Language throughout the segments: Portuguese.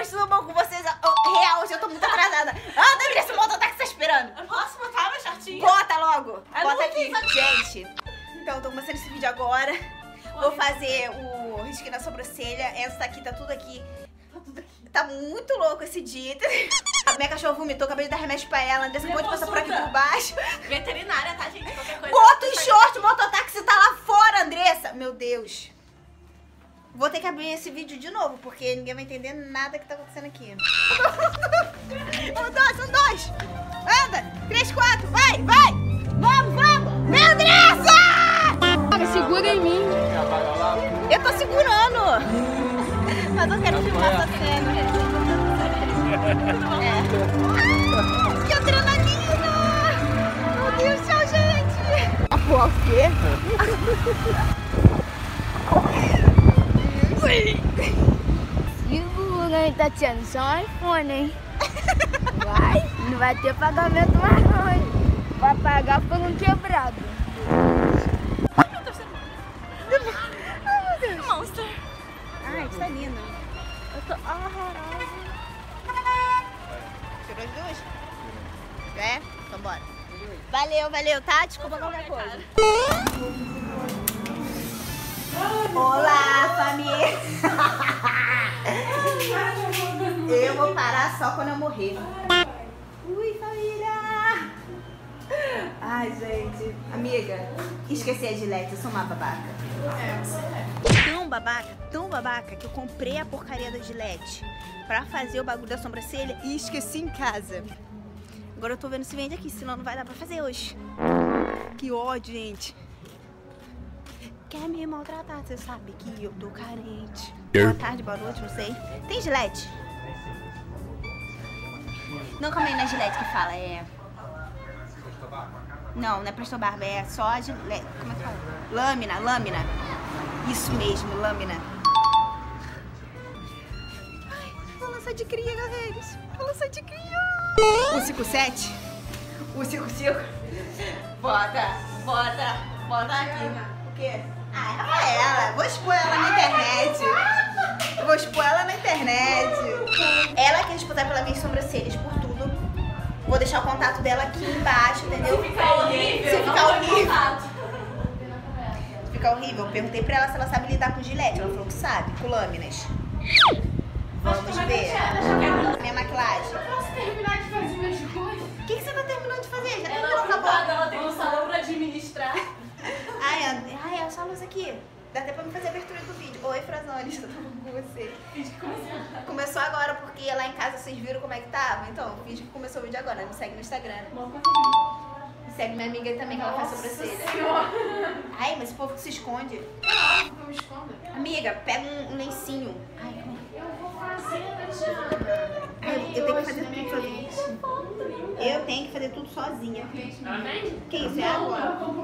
amores, tudo bom com vocês? Real, hoje eu tô muito atrasada. Anda, Andressa, o mototáxi tá esperando. Eu posso botar meu shortinho? Bota logo. Bota aqui. Gente, então eu tô começando esse vídeo agora. Vou fazer o risquinho na sobrancelha. Essa aqui tá tudo aqui. Tá muito louco esse dia. A minha cachorra vomitou, acabei de dar remédio pra ela. Andressa pode passar por aqui por baixo. Veterinária, tá, gente? Qualquer coisa. Bota o short, o mototáxi tá lá fora, Andressa. Meu Deus. Vou ter que abrir esse vídeo de novo, porque ninguém vai entender nada que tá acontecendo aqui. São dois. Anda. 3, 4. Vai. Vamos. Vem, Andressa! Segura em mim. Eu tô segurando. Mas eu quero filmar essa cena. Que adrenalina! Meu Deus do céu, gente! O quê? Segura, hein, Tatiana? Só um iPhone, hein? Não vai ter pagamento mais não, hein? Vai pagar por um quebrado. Monster. Ai, isso tá lindo. Eu tô horrorosa. Tirou as duas? É? Então bora. Valeu, tá? Desculpa qualquer coisa. Olá, família! Eu vou parar só quando eu morrer. Ui, família! Ai, gente. Amiga, esqueci a Gillette, eu sou uma babaca. Tão babaca que eu comprei a porcaria da Gillette pra fazer o bagulho da sobrancelha e esqueci em casa. Agora eu tô vendo se vende aqui, senão não vai dar pra fazer hoje. Que ódio, gente. Quer me maltratar, você sabe que eu tô carente. Boa tarde, boa noite, não sei. Tem Gillette? Não, calma aí, não é Gillette que fala, é... Não é Presto Barba, é só a Gillette. Como é que fala? Lâmina. Isso mesmo, lâmina. Ai, vou lançar de cria, galera. Vou lançar de cria. 157. 155. Bota aqui. O quê? Ah, é Rafaela. Vou expor ela na internet. Ela quer disputar pelas minhas sobrancelhas por tudo. Vou deixar o contato dela aqui embaixo, entendeu? Se ficar horrível, eu perguntei pra ela se ela sabe lidar com Gillette. Ela falou que sabe, com lâminas. Vamos ver. Minha maquilagem. Eu posso terminar de fazer minhas coisas? O que você tá terminando de fazer? Já Ela terminou, acabou? ela tem um salão pra administrar. Ai, essa luz aqui. Dá até pra me fazer a abertura do vídeo. Oi, Frazone, estou falando com você. Começou agora porque lá em casa vocês viram como é que tava. Então, o vídeo que começou o vídeo agora. Me segue no Instagram. Me segue minha amiga também, que ela faz sobrancelha. Ai, mas esse povo que se esconde. Não me esconda. Amiga, pega um lencinho. Ai, como é? Eu vou fazer, Tatiana. Eu tenho que fazer tudo sozinha. Eu tenho que fazer tudo sozinha. Que isso, é água?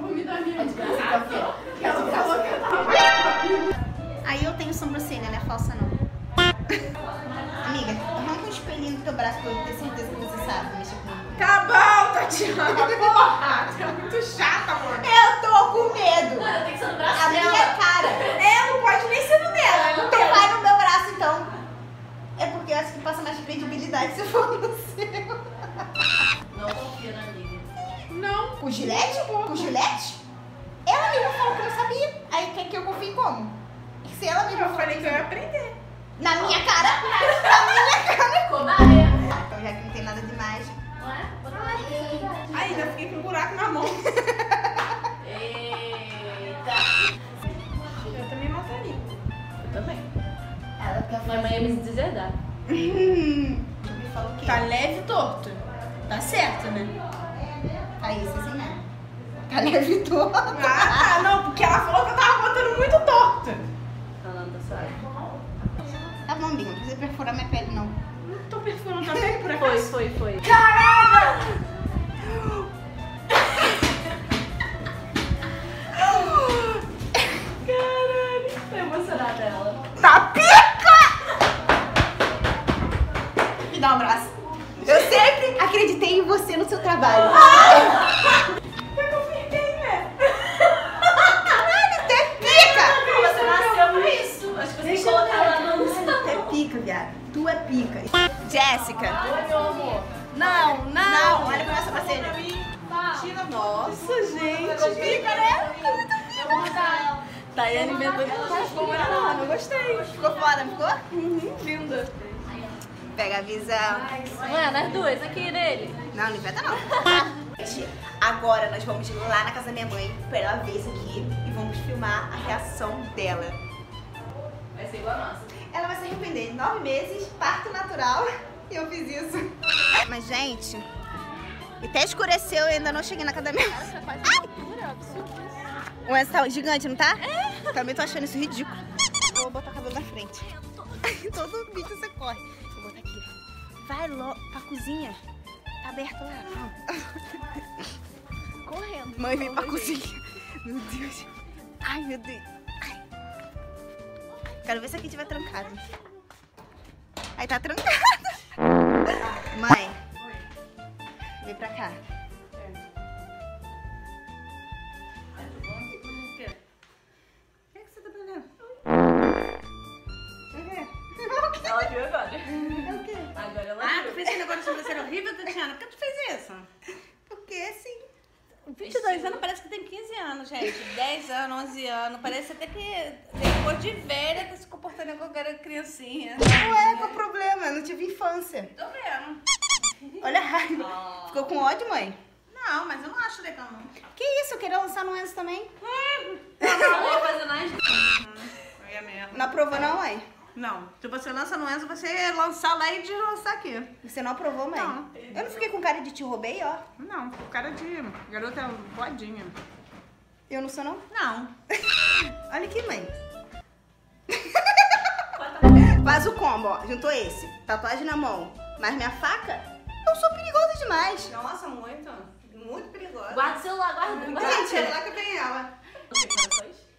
Aí eu tenho sobrancelha, não é falsa não. Amiga, arranca um espelhinho do teu braço pra eu ter certeza que você sabe mexer comigo. Tá bom, Tatiana, porra! Você é muito chata, amor. Eu tô com medo. Mano, tem que ser no braço A dela. minha cara. Não pode nem ser no dela, é no Então teu. vai no meu braço, então. É porque eu acho que passa mais credibilidade se for no seu. Não confia na amiga. Não. Com Gillette? Com Gillette? Ela mesma falou que não sabia. Aí quer que eu confie como? Se ela mesma Eu falou falei que eu ia aprender. na minha cara. Na minha cara. Cobaré. Então já que não tem nada demais. Não é? Ainda fiquei com um buraco na mão. Eita. Eu também mataria. Eu também. Ela quer Minha mãe ia me deserdar. Me falou o quê? Tá leve e torto. Tá certo, né? Tá isso assim, né? Tá leve todo. Ah, tá. Não, porque ela falou que eu tava botando muito torto. Ela não tá suave. Tá bom, Binho. Não precisa perfurar minha pele, não. Não tô perfurando também por acaso. Foi. Caralho! Caralho, tô emocionada ela. Tá pica! Me dá um abraço. Eu sempre acreditei em você no seu trabalho. Eu confirmei, né? Caralho, até pica! Você nasceu por isso. Acho que você tem que colocar ela no... Até pica, viado. tu é pica. Jéssica. Oi, meu amor. Não, olha pra essa sobrancelha. Tira. Nossa, gente. Pica, né? Eu vou mandar ela. Tayane inventou de não gostei. Ficou foda, não ficou? Linda. Pega a visão. Mano, as duas aqui dele. Não inventa não. Agora nós vamos lá na casa da minha mãe pra ela ver isso aqui e vamos filmar a reação dela. Vai ser igual a nossa. Ela vai se arrepender. 9 meses, parto natural, e eu fiz isso. Mas, gente, até escureceu e ainda não cheguei na casa da minha mãe. O Enzo tá gigante, não tá? É. Também tô achando isso ridículo. Vou botar o cabelo na frente. Todo vídeo você corre. Vou botar aqui. Vai logo pra cozinha. Tá aberto lá. Correndo. Mãe, vem pra cozinha. Meu Deus. Ai, meu Deus. Ai. Quero ver se aqui tiver trancado. Aí tá trancado. Mãe. Vem pra cá. Ela viu agora. É o quê? Agora ela Ah, viu. tu fez esse negócio de sobrancelha horrível, Tatiana? Por que tu fez isso? Porque assim. 22 anos parece que tem 15 anos, gente. 10 anos, 11 anos. Parece até que depois de velha tá se comportando igual que era criancinha. Ué, qual o problema? Eu não tive infância. Tô vendo. Olha a raiva. Ficou com ódio, mãe? Não, mas eu não acho legal, não. Que isso? Eu queria lançar no Enzo também. Ela ia fazer nós. É mesmo. Não aprovou não, mãe? Não, se você lança no Enzo, você ia lançar lá e deslançar aqui. Você não aprovou, mãe? Não. Eu não fiquei com cara de te roubei, ó. Não, cara de garota boadinha. Eu não sou, não? Não. Olha aqui, mãe. Faz o combo, ó. Juntou esse. Tatuagem na mão. Mas minha faca, eu sou perigosa demais. Nossa, muito. Muito perigosa. Guarda o celular, guarda. Guarda o celular que tem ela. Você corações?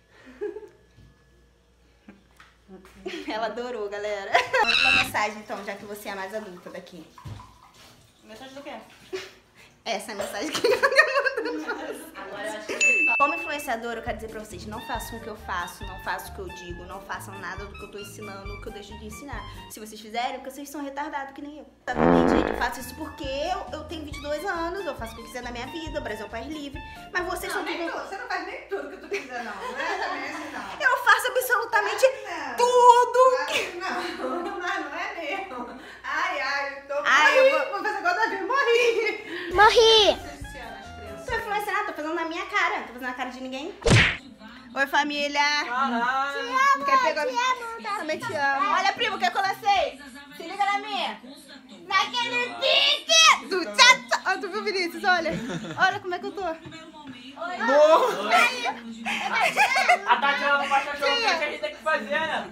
Ela adorou, galera. Manda uma mensagem, então, já que você é a mais adulta daqui. Mensagem do quê? Essa é a mensagem que eu tô mandando. Agora eu acho que Como influenciadora, eu quero dizer pra vocês, não façam o que eu faço, não façam o que eu digo, não façam nada do que eu tô ensinando, o que eu deixo de ensinar. Se vocês fizerem, porque vocês são retardados, que nem eu. Exatamente, gente, eu faço isso porque eu tenho 22 anos, eu faço o que eu quiser na minha vida, o Brasil é um país livre. Mas vocês são tudo... Você não faz nem tudo que tu quiser, não. Não é também assim, não. Eu faço absolutamente Não. tudo! Não é mesmo. Ai, tô... Ai, eu vou fazer igual a Davi, morri. Morri! Tô influenciando, tô fazendo na minha cara, não tô fazendo na cara de ninguém. Oi, família! Caralho. Quer pegar a Também te amo. Olha, primo, o que eu lancei? Se liga na minha. Naquele pique! Tu, tchá, tchá. Tu viu, Vinícius? Olha. Olha como é que eu tô. A Tatiana não baixa show, o que a gente tem que fazer, né?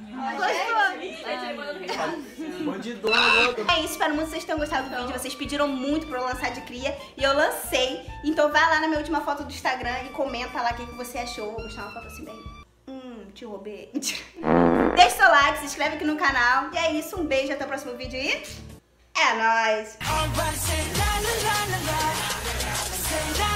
Gostou? Bandidona, É isso, espero muito que vocês tenham gostado do vídeo. Vocês pediram muito pra eu lançar de cria e eu lancei. Então vai lá na minha última foto do Instagram e comenta lá o que você achou. Vou mostrar uma foto assim bem... te roubei. Deixa seu like, se inscreve aqui no canal. E é isso, um beijo, até o próximo vídeo e... é nóis!